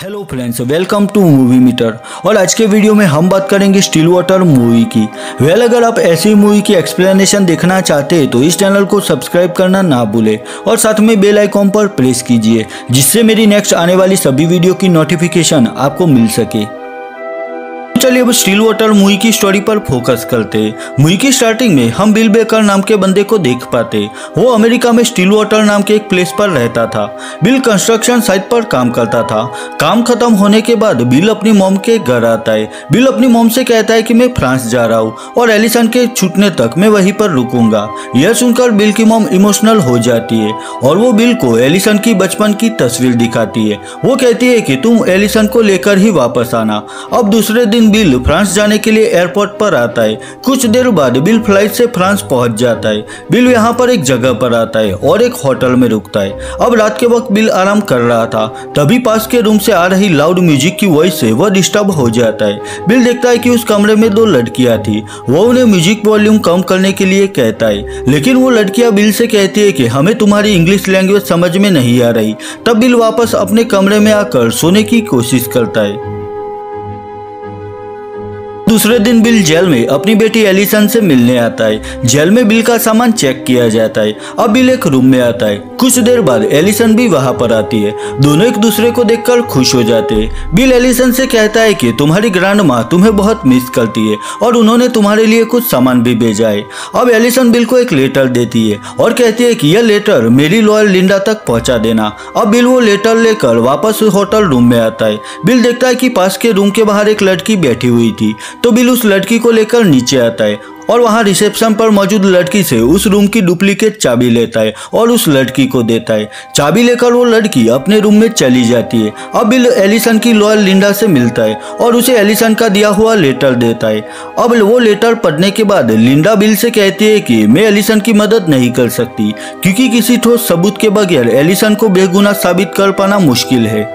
Hello friends, welcome to movie meter. और आज के वीडियो में हम बात करेंगे स्टिल वाटर मूवी की। अगर आप ऐसी मूवी की एक्सप्लेनेशन देखना चाहते हैं तो इस चैनल को सब्सक्राइब करना ना भूलें और साथ में बेल आइकॉन पर प्रेस कीजिए, जिससे मेरी नेक्स्ट आने वाली सभी वीडियो की नोटिफिकेशन आपको मिल सके। चलिए अब स्टिल वाटर मूवी की स्टोरी पर फोकस करते हैं। मूवी की स्टार्टिंग में हम बिल बेकर नाम के बंदे को देख पाते। वो अमेरिका में स्टिल वाटर नाम के एक प्लेस पर रहता था। बिल कंस्ट्रक्शन साइट पर काम करता था। काम खत्म होने के बाद बिल अपनी मॉम के घर आता है। बिल अपनी मॉम से कहता है कि मैं फ्रांस जा रहा हूँ और एलिसन के छूटने तक मैं वहीं पर रुकूंगा। यह सुनकर बिल की मॉम इमोशनल हो जाती है और वो बिल को एलिसन की बचपन की तस्वीर दिखाती है। वो कहती है कि तुम एलिसन को लेकर ही वापस आना। अब दूसरे दिन बिल फ्रांस जाने के लिए एयरपोर्ट पर आता है। कुछ देर बाद बिल फ्लाइट से फ्रांस पहुंच जाता है। बिल यहाँ पर एक जगह पर आता है और एक होटल में रुकता है। अब रात के वक्त बिल आराम कर रहा था, तभी पास के रूम से आ रही लाउड म्यूजिक की वॉइस से वह डिस्टर्ब हो जाता है। बिल देखता है कि उस कमरे में दो लड़कियां थी। वो उन्हें म्यूजिक वॉल्यूम कम करने के लिए कहता है, लेकिन वो लड़कियां बिल से कहती है कि हमें तुम्हारी इंग्लिश लैंग्वेज समझ में नहीं आ रही। तब बिल वापस अपने कमरे में आकर सोने की कोशिश करता है। दूसरे दिन बिल जेल में अपनी बेटी एलिसन से मिलने आता है। जेल में बिल का सामान चेक किया जाता है। अब बिल एक रूम में आता है। कुछ देर बाद एलिसन भी वहां पर आती है। दोनों एक दूसरे को देखकर खुश हो जाते हैं। बिल एलिसन से कहता है कि तुम्हारी ग्रैंड माँ तुम्हें बहुत मिस करती है और उन्होंने तुम्हारे लिए कुछ सामान भी भेजा है। अब एलिसन बिल को एक लेटर देती है और कहती है कि यह लेटर मेरी लॉयर लिंडा तक पहुंचा देना। अब बिल वो लेटर लेकर वापस होटल रूम में आता है। बिल देखता है कि पास के रूम के बाहर एक लड़की बैठी हुई थी, तो बिल उस लड़की को लेकर नीचे आता है और वहां रिसेप्शन पर मौजूद लड़की से उस रूम की डुप्लीकेट चाबी लेता है और उस लड़की को देता है। चाबी लेकर वो लड़की अपने रूम में चली जाती है। अब बिल एलिसन की लॉयर लिंडा से मिलता है और उसे एलिसन का दिया हुआ लेटर देता है। अब वो लेटर पढ़ने के बाद लिंडा बिल से कहती है कि मैं एलिसन की मदद नहीं कर सकती, क्योंकि किसी ठोस सबूत के बगैर एलिसन को बेगुनाह साबित कर पाना मुश्किल है।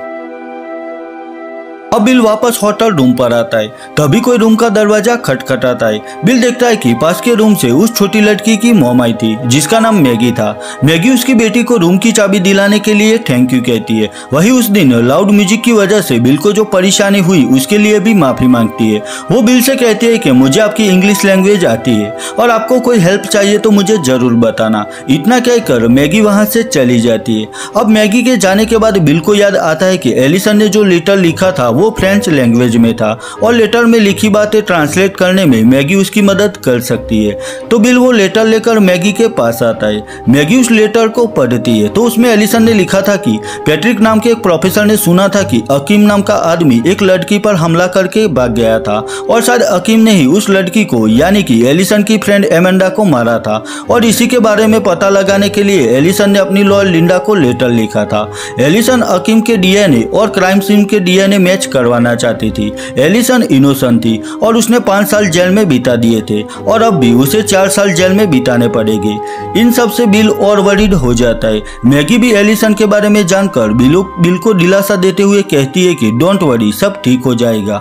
अब बिल वापस होटल रूम पर आता है। तभी कोई रूम का दरवाजा खटखटाता है। बिल देखता है कि पास के रूम से उस छोटी लड़की की मॉम आई थी, जिसका नाम मैगी था। मैगी उसकी बेटी को रूम की चाबी दिलाने के लिए थैंक यू कहती है। वही उस दिन लाउड म्यूजिक की वजह से बिल को जो परेशानी हुई उसके लिए भी माफी मांगती है। वो बिल से कहती है कि मुझे आपकी इंग्लिश लैंग्वेज आती है और आपको कोई हेल्प चाहिए तो मुझे जरूर बताना। इतना कहकर मैगी वहां से चली जाती है। अब मैगी के जाने के बाद बिल को याद आता है कि एलिसन ने जो लेटर लिखा था वो फ्रेंच लैंग्वेज में था और लेटर में लिखी बातें ट्रांसलेट करने में मैगी उसकी मदद कर सकती है। तो बिल वो लेटर लेकर मैगी के पास आता है। मैगी उस लेटर को पढ़ती है तो उसमें एलिसन ने लिखा था कि पैट्रिक नाम के एक प्रोफेसर ने सुना था कि अकीम नाम का आदमी एक लड़की पर हमला करके भाग गया था और शायद अकीम ने ही उस लड़की को यानी कि एलिसन की फ्रेंड एमेंडा को मारा था। और इसी के बारे में पता लगाने के लिए एलिसन ने अपनी लॉयर लिंडा को लेटर लिखा था। एलिसन अकीम के डीएनए और क्राइम सीन के डीएनए मैच करवाना चाहती थी। एलिसन इनोसेंट थी और उसने 5 साल जेल में बिता दिए थे और अब भी उसे 4 साल जेल में बिताने पड़ेंगे। इन सब से बिल और वरीड हो जाता है। मैगी भी एलिसन के बारे में जानकर बिल को दिलासा देते हुए कहती है कि डोंट वरी, सब ठीक हो जाएगा।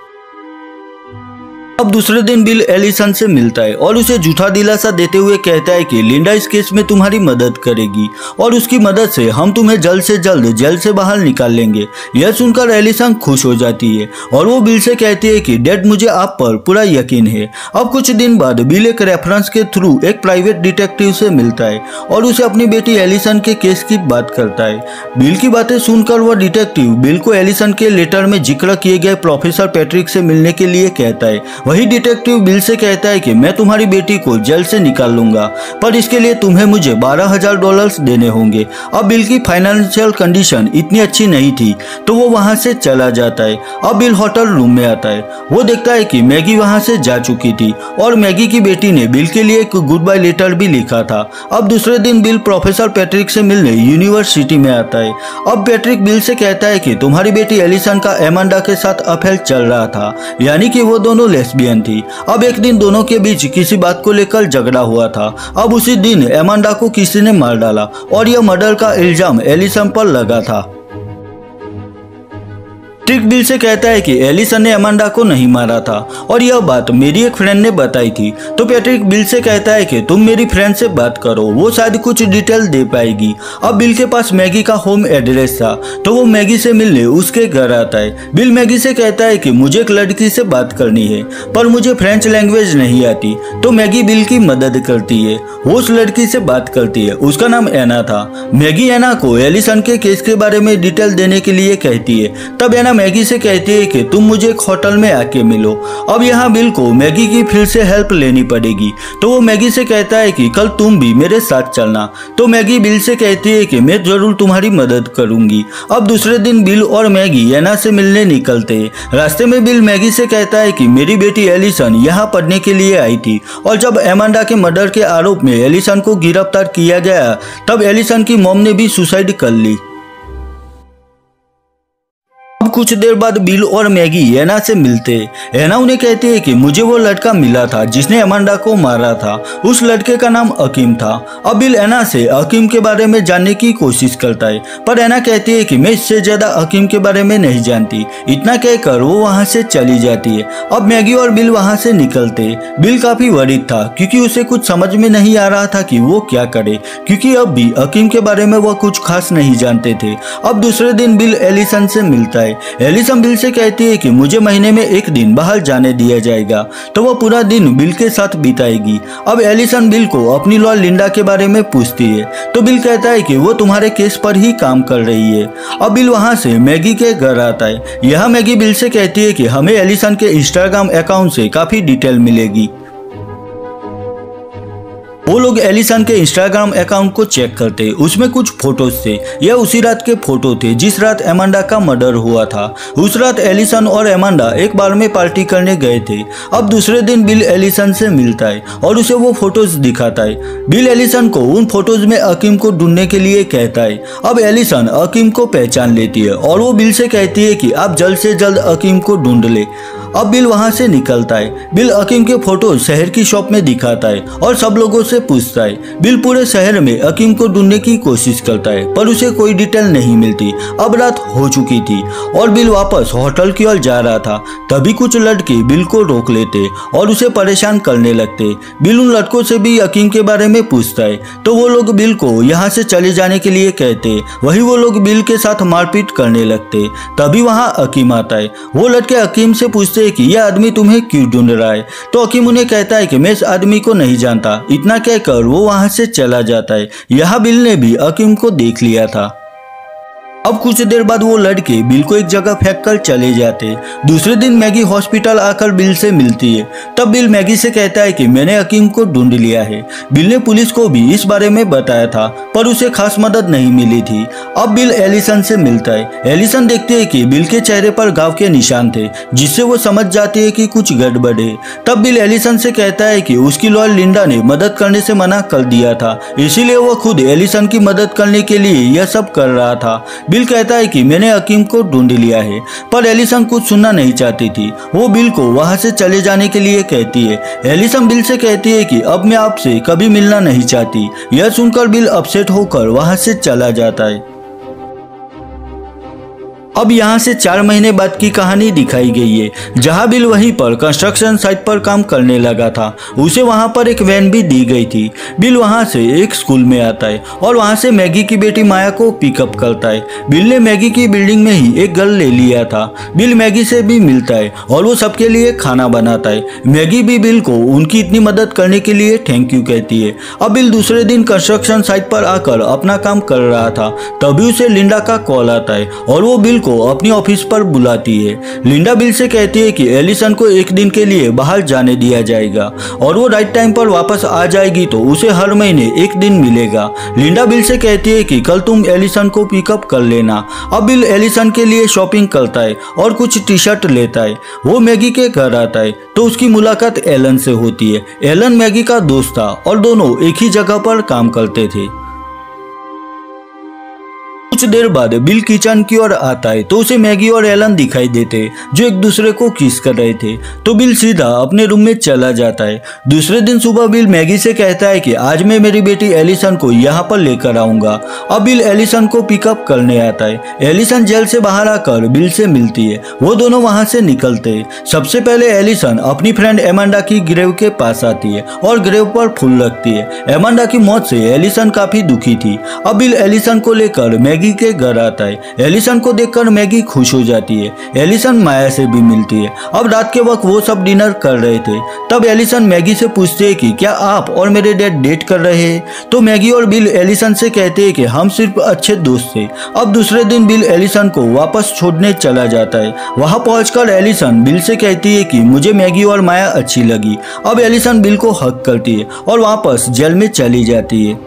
अब दूसरे दिन बिल एलिसन से मिलता है और उसे झूठा दिलासा देते हुए कहता है कि लिंडा इस केस में तुम्हारी मदद करेगी और उसकी मदद से हम तुम्हें जल्द से जल्द जेल से बाहर निकाल लेंगे। यह सुनकर एलिसन खुश हो जाती है और वो बिल से कहती है कि डैड, मुझे आप पर पूरा यकीन है। अब कुछ दिन बाद बिल एक रेफरेंस के थ्रू एक प्राइवेट डिटेक्टिव से मिलता है और उसे अपनी बेटी एलिसन के केस की बात करता है। बिल की बातें सुनकर वह डिटेक्टिव बिल को एलिसन के लेटर में जिक्र किए गए प्रोफेसर पैट्रिक से मिलने के लिए कहता है। वही डिटेक्टिव बिल से कहता है कि मैं तुम्हारी बेटी को जेल से निकाल लूंगा, पर इसके लिए तुम्हें मुझे $12,000 देने होंगे। अब बिल की फाइनेंशियल कंडीशन इतनी अच्छी नहीं थी तो वो वहां से चला जाता है। अब बिल होटल रूम में आता है। वो देखता है कि मैगी वहां से जा चुकी थी और मैगी की बेटी ने बिल के लिए एक गुड बाय लेटर भी लिखा था। अब दूसरे दिन बिल प्रोफेसर पैट्रिक से मिलने यूनिवर्सिटी में आता है। अब पैट्रिक बिल से कहता है कि तुम्हारी बेटी एलिसन का एमेंडा के साथ अफेयर चल रहा था, यानी कि वो दोनों लेस्बियन थी। अब एक दिन दोनों के बीच किसी बात को लेकर झगड़ा हुआ था। अब उसी दिन एमेंडा को किसी ने मार डाला और यह मर्डर का इल्जाम एलिसन पर लगा था। ट्रिक बिल से कहता है कि एलिसन ने अमांडा को नहीं मारा था और यह बात मेरी एक फ्रेंड ने बताई थी। तो पैट्रिक बिल से कहता है कि तुम मेरी फ्रेंड से बात करो, वो शायद कुछ डिटेल दे पाएगी। अब बिल के पास मैगी का होम एड्रेस था तो वो मैगी से मिलने उसके घर आता है। बिल मैगी से कहता है कि मुझे एक लड़की से बात करनी है पर मुझे फ्रेंच लैंग्वेज नहीं आती। तो मैगी बिल की मदद करती है, वो उस लड़की से बात करती है, उसका नाम एना था। मैगी एना को एलिसन के केस के बारे में डिटेल देने के लिए कहती है। तब एना मैगी से कहती है कि तुम मुझे एक होटल में आके मिलो। अब यहाँ बिल को मैगी की फिर से हेल्प लेनी पड़ेगी तो वो मैगी से कहता है कि कल तुम भी मेरे साथ चलना। तो मैगी बिल से कहती है कि मैं जरूर तुम्हारी मदद करूंगी। अब दूसरे दिन बिल और मैगी एना से मिलने निकलते हैं। रास्ते में बिल मैगी से कहता है कि मेरी बेटी एलिसन यहाँ पढ़ने के लिए आई थी और जब अमांडा के मर्डर के आरोप में एलिसन को गिरफ्तार किया गया तब एलिसन की मॉम ने भी सुसाइड कर ली। अब कुछ देर बाद बिल और मैगी एना से मिलते। एना उन्हें कहती है कि मुझे वो लड़का मिला था जिसने अमांडा को मारा था, उस लड़के का नाम अकीम था। अब बिल एना से अकीम के बारे में जानने की कोशिश करता है पर एना कहती है कि मैं इससे ज्यादा अकीम के बारे में नहीं जानती। इतना कहकर वो वहाँ से चली जाती है। अब मैगी और बिल वहाँ से निकलते। बिल काफी वरीड था क्योंकि उसे कुछ समझ में नहीं आ रहा था कि वो क्या करे, क्योंकि अब भी अकीम के बारे में वह कुछ खास नहीं जानते थे। अब दूसरे दिन बिल एलिसन से मिलता है। एलिसन बिल से कहती है कि मुझे महीने में एक दिन बाहर जाने दिया जाएगा तो वह पूरा दिन बिल के साथ बिताएगी। अब एलिसन बिल को अपनी लॉ लिंडा के बारे में पूछती है तो बिल कहता है कि वो तुम्हारे केस पर ही काम कर रही है। अब बिल वहां से मैगी के घर आता है। यह मैगी बिल से कहती है कि हमें एलिसन के इंस्टाग्राम अकाउंट से काफी डिटेल मिलेगी। वो लोग एलिसन के इंस्टाग्राम अकाउंट को चेक करते, उसमें कुछ फोटोज थे। यह उसी रात के फोटो थे जिस रात अमांडा का मर्डर हुआ था। उस रात एलिसन और अमांडा एक बार में पार्टी करने गए थे। अब दूसरे दिन बिल एलिसन से मिलता है और उसे वो फोटोज दिखाता है। बिल एलिसन को उन फोटोज में अकीम को ढूंढने के लिए कहता है। अब एलिसन अकीम को पहचान लेती है और वो बिल से कहती है कि आप जल्द से जल्द अकीम को ढूंढ ले। अब बिल वहां से निकलता है। बिल अकीम के फोटो शहर की शॉप में दिखाता है और सब लोगों से पूछता है। बिल पूरे शहर में अकीम को ढूंढने की कोशिश करता है पर उसे कोई डिटेल नहीं मिलती। अब रात हो चुकी थी और बिल वापस होटल की ओर जा रहा था। तभी कुछ लड़के बिल को रोक लेते और उसे परेशान करने लगते। बिल उन लड़कों से भी अकीम के बारे में पूछता है तो वो लोग बिल को यहाँ से चले जाने के लिए कहते। वही वो लोग बिल के साथ मारपीट करने लगते। तभी वहाँ अकीम आता है। वो लड़के अकीम से पूछते कि यह आदमी तुम्हें क्यों ढूंढ रहा है। तो अकीम उन्हें कहता है कि मैं इस आदमी को नहीं जानता। इतना कहकर वो वहां से चला जाता है। यह बिल ने भी अकीम को देख लिया था। अब कुछ देर बाद वो लड़के बिल को एक जगह फेंक कर चले जाते। दूसरे दिन मैगी हॉस्पिटल आकर बिल से मिलती है। तब बिल मैगी से कहता है कि मैंने अकीम को ढूंढ लिया है। बिल ने पुलिस को भी इस बारे में बताया था पर उसे खास मदद नहीं मिली थी। अब बिल एलिसन से मिलता है। एलिसन देखते है कि बिल के चेहरे पर घाव के निशान थे जिससे वो समझ जाती है कि कुछ गड़बड़ है। तब बिल एलिसन से कहता है कि उसकी लॉयर लिंडा ने मदद करने से मना कर दिया था, इसीलिए वो खुद एलिसन की मदद करने के लिए यह सब कर रहा था। बिल कहता है कि मैंने अकीम को ढूंढ लिया है पर एलिसन कुछ सुनना नहीं चाहती थी। वो बिल को वहां से चले जाने के लिए कहती है। एलिसन बिल से कहती है कि अब मैं आपसे कभी मिलना नहीं चाहती। यह सुनकर बिल अपसेट होकर वहां से चला जाता है। अब यहाँ से 4 महीने बाद की कहानी दिखाई गई है जहाँ बिल वहीं पर कंस्ट्रक्शन साइट पर काम करने लगा था। उसे वहाँ पर एक वैन भी दी गई थी। बिल वहाँ से एक स्कूल में आता है और वहाँ से मैगी की बेटी माया को पिकअप करता है। बिल ने मैगी की बिल्डिंग में ही एक घर ले लिया था। बिल मैगी से भी मिलता है और वो सबके लिए खाना बनाता है। मैगी भी बिल को उनकी इतनी मदद करने के लिए थैंक यू कहती है। अब बिल दूसरे दिन कंस्ट्रक्शन साइट पर आकर अपना काम कर रहा था। तभी उसे लिंडा का कॉल आता है और वो बिल को अपनी ऑफिस पर बुलाती है। लिंडा बिल से कहती है कि एलिसन को एक दिन के लिए बाहर जाने दिया जाएगा और वो राइट टाइम पर वापस आ जाएगी तो उसे हर महीने एक दिन मिलेगा। लिंडा बिल से कहती है कि कल तुम एलिसन को पिकअप कर लेना। अब बिल एलिसन के लिए शॉपिंग करता है और कुछ टी शर्ट लेता है। वो मैगी के घर आता है तो उसकी मुलाकात एलन से होती है। एलन मैगी का दोस्त था और दोनों एक ही जगह पर काम करते थे। कुछ देर बाद बिल किचन की ओर आता है तो उसे मैगी और एलन दिखाई देते जो एक दूसरे को किस कर रहे थे। तो बिल सीधा अपने रूम में चला जाता है। दूसरे दिन सुबह बिल मैगी से कहता है कि आज मैं मेरी बेटी एलिसन को यहाँ पर लेकर आऊंगा। अब बिल एलिसन को पिकअप करने आता है। एलिसन जेल से बाहर आकर बिल से मिलती है। वो दोनों वहां से निकलते हैं। सबसे पहले एलिसन अपनी फ्रेंड एमांडा की ग्रेव के पास आती है और ग्रेव पर फूल रखती है। एमांडा की मौत से एलिसन काफी दुखी थी। अब बिल एलिसन को लेकर मैगी के घर आता है। एलिसन को देखकर मैगी खुश हो जाती है। एलिसन माया से भी मिलती है। अब रात के वक्त वो सब डिनर कर रहे थे। तब एलिसन मैगी से पूछते हैं कि क्या आप और मेरे डैड डेट कर रहे हैं। तो मैगी और बिल एलिसन से कहते हैं कि हम सिर्फ अच्छे दोस्त थे। अब दूसरे दिन बिल एलिसन को वापस छोड़ने चला जाता है। वहां पहुंचकर एलिसन बिल से कहती है कि मुझे मैगी और माया अच्छी लगी। अब एलिसन बिल को हक करती है और वापस जेल में चली जाती है।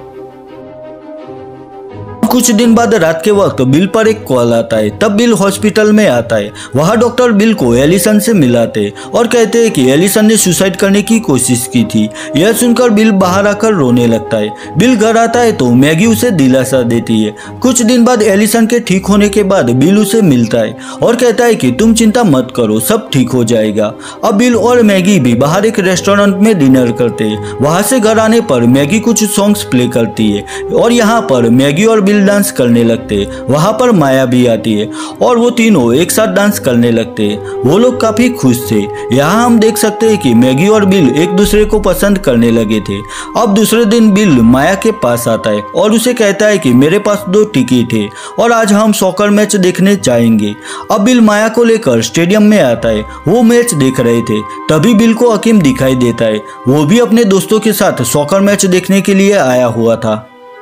कुछ दिन बाद रात के वक्त बिल पर एक कॉल आता है। तब बिल हॉस्पिटल में आता है। वहाँ डॉक्टर बिल को एलिसन से मिलाते और कहते हैं कि एलिसन ने सुसाइड करने की कोशिश की थी। यह सुनकर बिल बाहर आकर रोने लगता है। बिल घर आता है तो मैगी उसे दिलासा देती है। कुछ दिन बाद एलिसन के ठीक होने के बाद बिल उसे मिलता है और कहता है कि तुम चिंता मत करो, सब ठीक हो जाएगा। अब बिल और मैगी भी बाहर एक रेस्टोरेंट में डिनर करते हैं। वहाँ से घर आने पर मैगी कुछ सॉन्ग्स प्ले करती है और यहाँ पर मैगी और बिल डांस करने लगते। वहां पर माया भी आती है और वो तीनों एक साथ डांस करने लगते। वो लोग काफी खुश थे। यहाँ हम देख सकते हैं कि मैगी और बिल एक दूसरे को पसंद करने लगे थे। अब दूसरे दिन बिल माया के पास आता है और उसे कहता है कि मेरे पास 2 टिकट है और आज हम सॉकर मैच देखने जाएंगे। अब बिल माया को लेकर स्टेडियम में आता है। वो मैच देख रहे थे। तभी बिल को हकीम दिखाई देता है। वो भी अपने दोस्तों के साथ सॉकर मैच देखने के लिए आया हुआ था।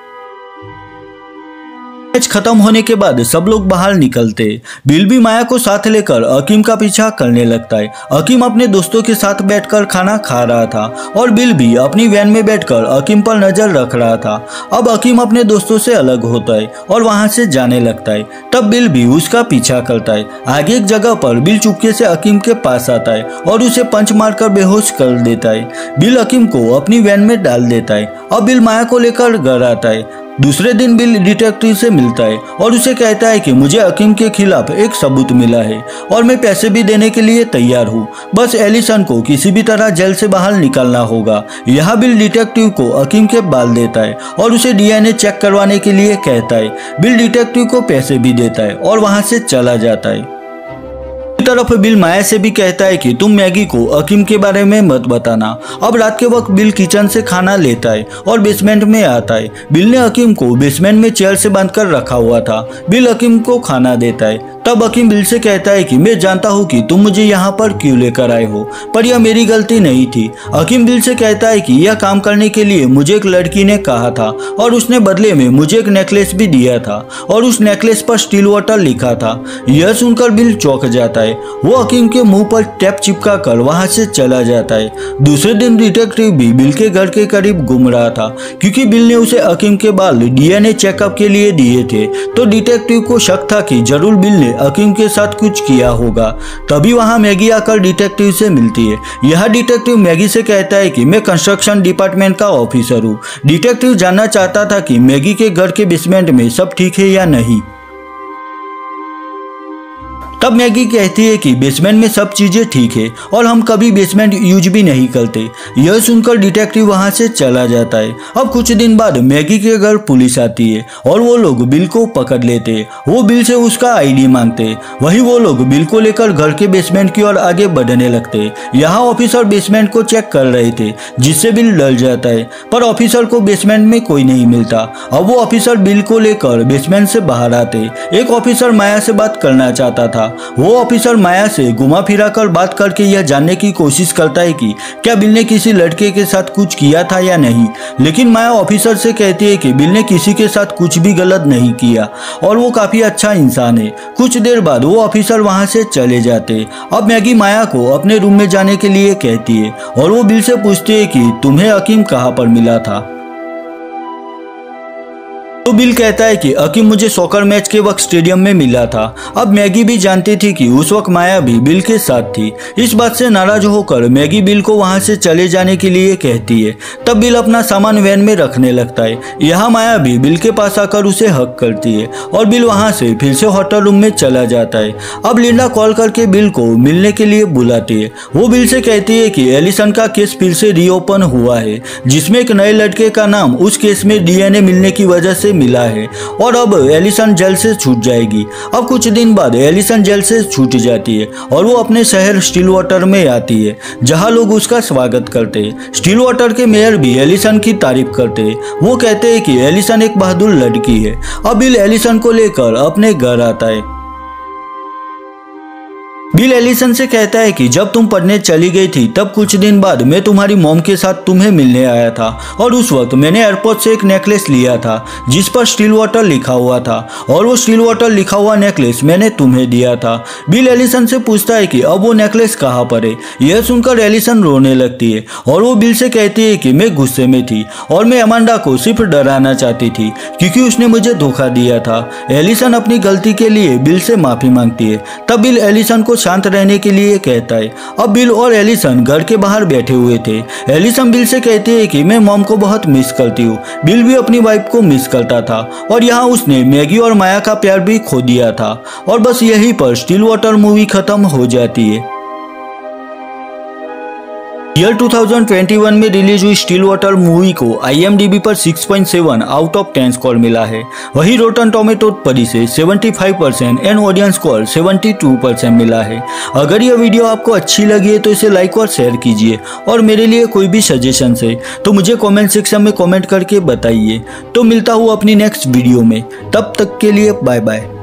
मैच खत्म होने के बाद सब लोग बाहर निकलते। बिल भी माया को साथ लेकर हकीम का पीछा करने लगता है। हकीम अपने दोस्तों के साथ बैठकर खाना खा रहा था और बिल भी अपनी वैन में बैठकर हकीम पर नजर रख रहा था। अब हकीम अपने दोस्तों से अलग होता है और वहां से जाने लगता है। तब बिल भी उसका पीछा करता है। आगे एक जगह पर बिल चुपके से हकीम के पास आता है और उसे पंच मारकर बेहोश कर देता है। बिल हकीम को अपनी वैन में डाल देता है। अब बिल माया को लेकर घर आता है। दूसरे दिन बिल डिटेक्टिव से मिलता है और उसे कहता है कि मुझे हकीम के खिलाफ एक सबूत मिला है और मैं पैसे भी देने के लिए तैयार हूँ। बस एलिसन को किसी भी तरह जेल से बाहर निकालना होगा। यहाँ बिल डिटेक्टिव को हकीम के बाल देता है और उसे डीएनए चेक करवाने के लिए कहता है। बिल डिटेक्टिव को पैसे भी देता है और वहाँ से चला जाता है। तरफ बिल माया से भी कहता है कि तुम मैगी को हकीम के बारे में मत बताना। अब रात के वक्त बिल किचन से खाना लेता है और बेसमेंट में आता है। बिल ने हकीम को बेसमेंट में चेयर से बांधकर रखा हुआ था। बिल हकीम को खाना देता है। तब हकीम बिल से कहता है कि मैं जानता हूँ कि तुम मुझे यहाँ पर क्यों लेकर आए हो, पर यह मेरी गलती नहीं थी। हकीम बिल से कहता है कि यह काम करने के लिए मुझे एक लड़की ने कहा था और उसने बदले में मुझे एक नेकलेस भी दिया था और उस नेकलेस पर स्टील वाटर लिखा था। यह सुनकर बिल चौंक जाता है। वो हकीम के मुंह पर टेप चिपका कर वहां से चला जाता है। दूसरे दिन डिटेक्टिव भी बिल के घर के करीब घूम रहा था क्योंकि बिल ने उसे हकीम के बाल डीएनए चेकअप के लिए दिए थे। तो डिटेक्टिव को शक था कि जरूर बिल ने हकीम के साथ कुछ किया होगा। तभी वहां मैगी आकर डिटेक्टिव से मिलती है। यह डिटेक्टिव मैगी से कहता है कि मैं कंस्ट्रक्शन डिपार्टमेंट का ऑफिसर हूँ। डिटेक्टिव जानना चाहता था कि मैगी के घर के बेसमेंट में सब ठीक है या नहीं। तब मैगी कहती है कि बेसमेंट में सब चीजें ठीक है और हम कभी बेसमेंट यूज भी नहीं करते। यह सुनकर डिटेक्टिव वहां से चला जाता है। अब कुछ दिन बाद मैगी के घर पुलिस आती है और वो लोग बिल को पकड़ लेते। वो बिल से उसका आईडी मांगते। वही वो लोग बिल को लेकर घर के बेसमेंट की ओर आगे बढ़ने लगते। यहाँ ऑफिसर बेसमेंट को चेक कर रहे थे जिससे बिल डर जाता है, पर ऑफिसर को बेसमेंट में कोई नहीं मिलता। अब वो ऑफिसर बिल को लेकर बेसमेंट से बाहर आते। एक ऑफिसर माया से बात करना चाहता था। वो ऑफिसर माया से घुमा फिरा कर बात करके यह जानने की कोशिश करता है कि क्या बिल ने किसी लड़के के साथ कुछ किया था या नहीं। लेकिन माया ऑफिसर से कहती है कि बिल ने किसी के साथ कुछ भी गलत नहीं किया और वो काफी अच्छा इंसान है। कुछ देर बाद वो ऑफिसर वहां से चले जाते। अब मैगी माया को अपने रूम में जाने के लिए कहती है और वो बिल से पूछती है कि तुम्हें हकीम कहाँ पर मिला था। तो बिल कहता है कि अकी मुझे सॉकर मैच के वक्त स्टेडियम में मिला था। अब मैगी भी जानती थी कि उस वक्त माया भी बिल के साथ थी। इस बात से नाराज होकर मैगी बिल को वहां से चले जाने के लिए कहती है। तब बिल अपना सामान वैन में रखने लगता है। यहाँ माया भी बिल के पास आकर उसे हक करती है और बिल वहां से फिर से होटल रूम में चला जाता है। अब लिंडा कॉल करके बिल को मिलने के लिए बुलाती है। वो बिल से कहती है कि एलिसन का केस फिर से रीओपन हुआ है, जिसमें एक नए लड़के का नाम उस केस में डीएनए मिलने की वजह से मिला है और अब एलिसन जेल से छूट जाएगी। अब कुछ दिन बाद एलिसन जेल से छूट जाती है और वो अपने शहर स्टिल वाटर में आती है, जहां लोग उसका स्वागत करते हैं। स्टिल वाटर के मेयर भी एलिसन की तारीफ करते हैं। वो कहते हैं कि एलिसन एक बहादुर लड़की है। अब बिल एलिसन को लेकर अपने घर आता है। बिल एलिसन से कहता है कि जब तुम पढ़ने चली गई थी तब कुछ दिन बाद मैं तुम्हारी मॉम के साथ तुम्हें मिलने आया था और उस वक्त मैंने एयरपोर्ट से एक नेकलेस लिया था जिस पर स्टिल वाटर लिखा हुआ था और वो स्टिल वाटर लिखा हुआ नेकलेस मैंने तुम्हें दिया था। बिल एलिसन से पूछता है कि अब वो नेकलेस कहाँ पर है। यह सुनकर एलिसन रोने लगती है और वो बिल से कहती है कि मैं गुस्से में थी और मैं अमांडा को सिर्फ डराना चाहती थी क्योंकि उसने मुझे धोखा दिया था। एलिसन अपनी गलती के लिए बिल से माफी मांगती है। तब बिल एलिसन को शांत रहने के लिए कहता है। अब बिल और एलिसन घर के बाहर बैठे हुए थे। एलिसन बिल से कहती है कि मैं मॉम को बहुत मिस करती हूँ। बिल भी अपनी वाइफ को मिस करता था और यहाँ उसने मैगी और माया का प्यार भी खो दिया था। और बस यहीं पर स्टिल वाटर मूवी खत्म हो जाती है। ईयर 2021 में रिलीज हुई स्टिल वाटर मूवी को IMDb पर 6.7 आउट ऑफ 10 स्कोर मिला है। वही रोटन टोमेटो पर इसे 75% एंड ऑडियंस स्कोर 72% मिला है। अगर यह वीडियो आपको अच्छी लगी है तो इसे लाइक और शेयर कीजिए और मेरे लिए कोई भी सजेशन है तो मुझे कमेंट सेक्शन में कमेंट करके बताइए। तो मिलता हूँ अपनी नेक्स्ट वीडियो में, तब तक के लिए बाय बाय।